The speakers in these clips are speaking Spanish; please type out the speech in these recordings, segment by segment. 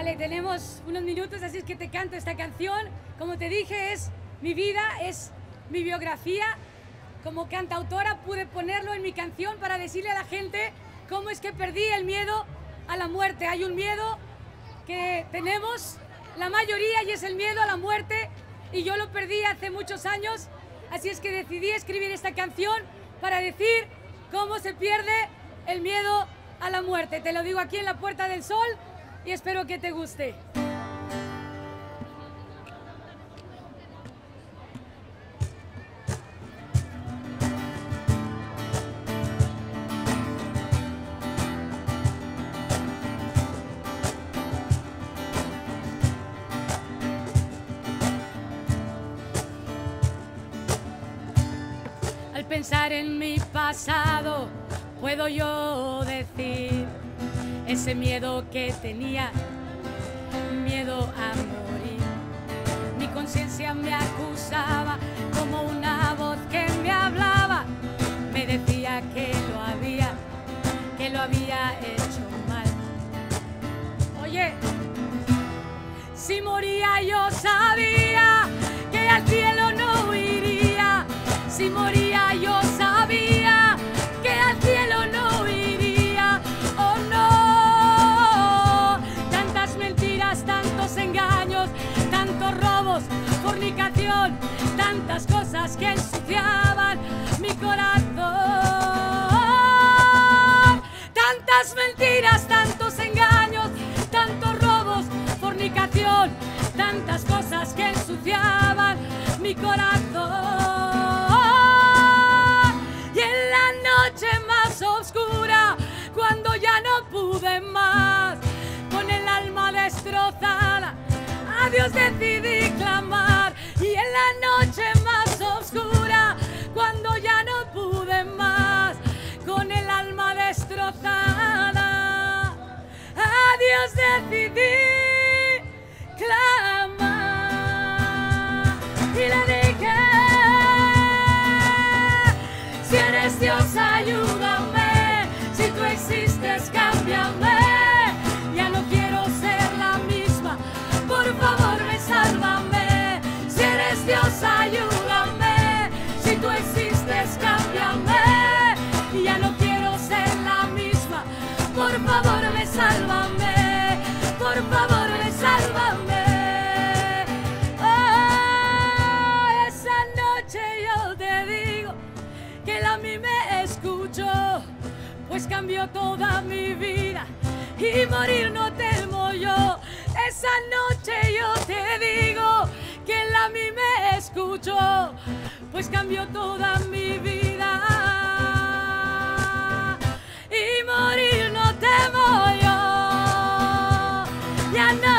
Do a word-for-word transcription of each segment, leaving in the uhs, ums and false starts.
Vale, tenemos unos minutos, así es que te canto esta canción. Como te dije, es mi vida, es mi biografía. Como cantautora pude ponerlo en mi canción para decirle a la gente cómo es que perdí el miedo a la muerte. Hay un miedo que tenemos la mayoría y es el miedo a la muerte, y yo lo perdí hace muchos años, así es que decidí escribir esta canción para decir cómo se pierde el miedo a la muerte. Te lo digo aquí en la Puerta del Sol y espero que te guste. Al pensar en mi pasado, puedo yo decir ese miedo que tenía, miedo a morir. Mi conciencia me acusaba como una voz que me hablaba, me decía que lo había, que lo había hecho mal. Oye, si moría yo sabía que al cielo no iría. Si moría yo sabía que al cielo no iría. Oh no, tantas mentiras, tantos engaños, tantos robos, fornicación, tantas cosas que ensuciaban mi corazón. Tantas mentiras, tantos engaños, tantos robos, fornicación, tantas cosas que ensuciaban mi corazón. Cuando ya no pude más, con el alma destrozada, a Dios decidí clamar. Y en la noche más oscura, cuando ya no pude más, con el alma destrozada, a Dios decidí clamar. Y le dije: si eres Dios, ayúdame. Si tú existes, cámbiame. Ya no quiero ser la misma. Por favor, ve, sálvame. Si eres Dios, ayúdame. Si tú existes, cámbiame. Ya no quiero ser la misma. Por favor, ve, sálvame. Por favor, ve, sálvame. Oh, esa noche yo te digo que él a mí me escuchó, pues cambió toda mi vida y morir no temo yo. Esa noche yo te digo que él a mí me escuchó, pues cambió toda mi vida y morir no temo yo. Ya no.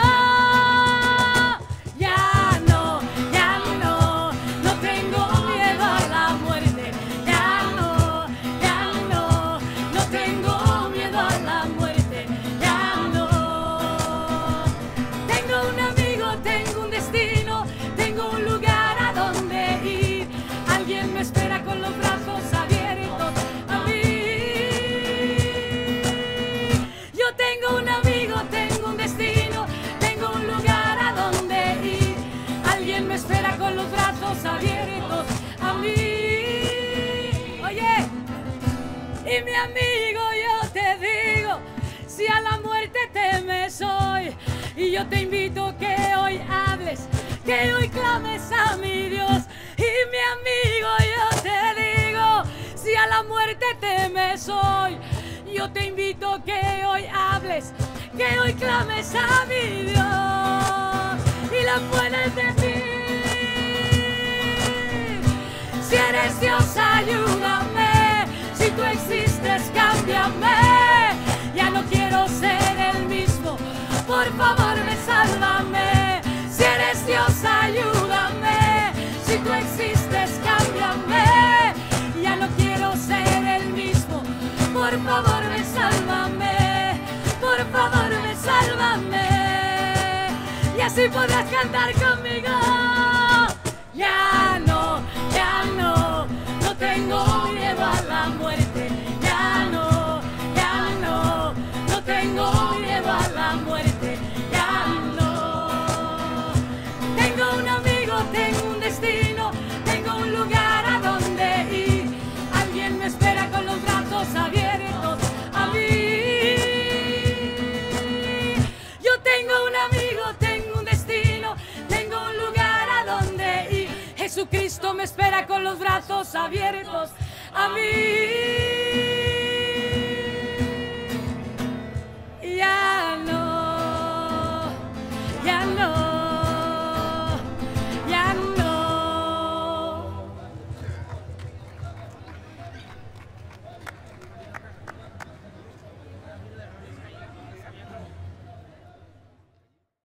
Y mi amigo, yo te digo, si a la muerte temes hoy, y yo te invito que hoy hables, que hoy clames a mi Dios. Y mi amigo, yo te digo, si a la muerte temes hoy, yo te invito que hoy hables, que hoy clames a mi Dios y la puedes decir. Si eres Dios, ayúdame. Si tú existes, cámbiame. Ya no quiero ser el mismo. Por favor, ve, sálvame. Si eres Dios, ayúdame. Si tú existes, cámbiame. Ya no quiero ser el mismo. Por favor, ve, sálvame. Por favor, ve, sálvame. Y así podrás cantar conmigo. Ya no, ya no, no tengo miedo a la muerte. Ya no, ya no, no tengo miedo a la muerte. Ya me espera con los brazos abiertos a mí.